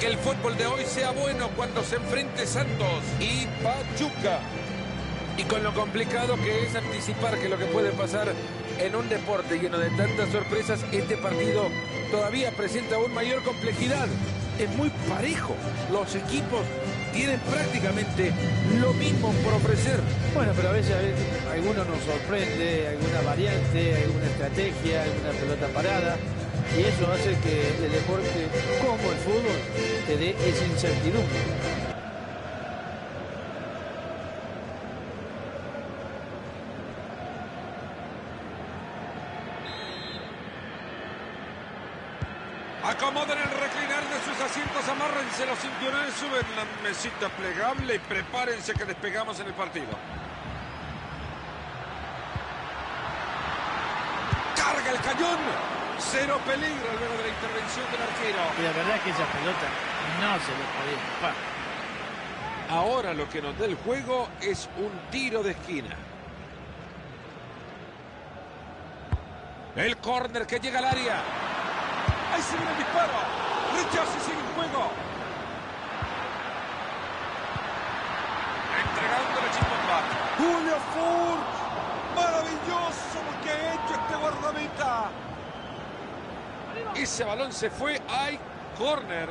Que el fútbol de hoy sea bueno cuando se enfrente Santos y Pachuca. Y con lo complicado que es anticipar que lo que puede pasar en un deporte lleno de tantas sorpresas, este partido todavía presenta aún mayor complejidad. Es muy parejo. Los equipos tienen prácticamente lo mismo por ofrecer. Bueno, pero a veces alguno nos sorprende, alguna variante, alguna estrategia, alguna pelota parada. Y eso hace que el deporte, como el fútbol, te dé esa incertidumbre. Acomoden el reclinar de sus asientos, amárrense los cinturones, suben la mesita plegable y prepárense que despegamos en el partido. ¡Carga el cañón! Cero peligro luego de la intervención del arquero. Y la verdad es que esa pelota no se le podía escapar. Ahora lo que nos da el juego es un tiro de esquina. El córner que llega al área. ¡Ahí se viene el disparo! ¡Rechazo y sigue en juego! Entregando la chimba. ¡Julio Furch! ¡Maravilloso lo que ha hecho este guardameta! Ese balón se fue. ¡Hay córner!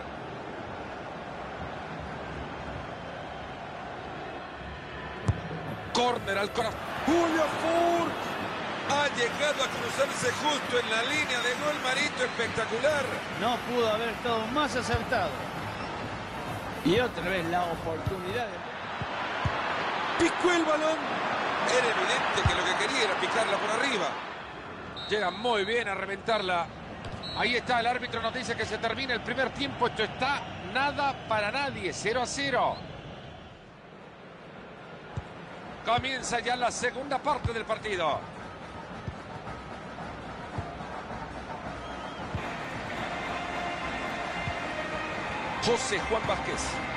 Córner al corazón. ¡Julio Furch! Ha llegado a cruzarse justo en la línea de gol, Marito, espectacular. No pudo haber estado más acertado. Y otra vez la oportunidad de... Picó el balón. Era evidente que lo que quería era picarla por arriba. Llega muy bien a reventarla. Ahí está, el árbitro nos dice que se termina el primer tiempo. Esto está nada para nadie, 0-0. Comienza ya la segunda parte del partido. José Juan Vázquez.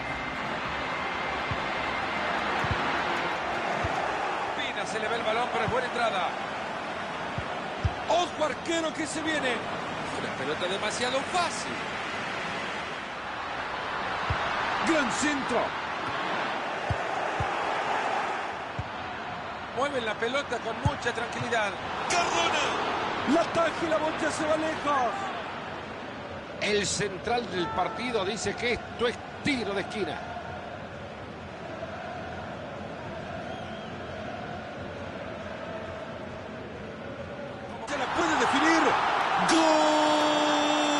Pina, se le ve el balón, pero es buena entrada. Ojo, arquero, que se viene. Una pelota demasiado fácil. Gran centro. Mueven la pelota con mucha tranquilidad. Cardona. La taja y la bocha se va lejos. El central del partido dice que esto es tiro de esquina. Se la puede definir. ¡Gol!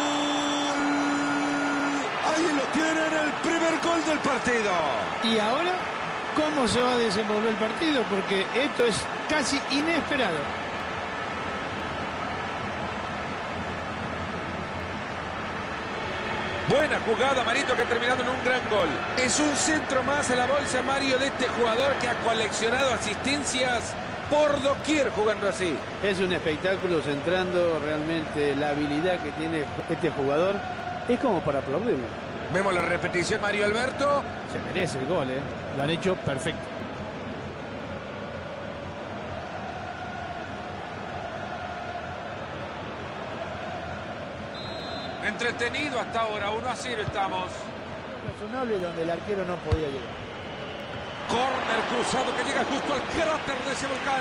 Ahí lo tienen, el primer gol del partido. Y ahora, ¿cómo se va a desenvolver el partido? Porque esto es casi inesperado. Buena jugada, Marito, que ha terminado en un gran gol. Es un centro más a la bolsa, Mario, de este jugador que ha coleccionado asistencias por doquier jugando así. Es un espectáculo centrando realmente la habilidad que tiene este jugador. Es como para aplaudirlo. Vemos la repetición, Mario Alberto. Se merece el gol, ¿eh? Lo han hecho perfecto. Entretenido hasta ahora, 1-0 estamos. Razonable donde el arquero no podía llegar. Córner cruzado que llega justo al cráter de ese volcán.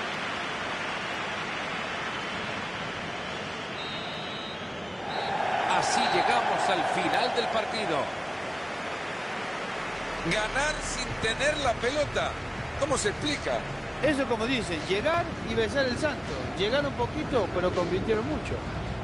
Así llegamos al final del partido. Ganar sin tener la pelota. ¿Cómo se explica? Eso, como dicen, llegar y besar el santo. Llegaron un poquito, pero convirtieron mucho.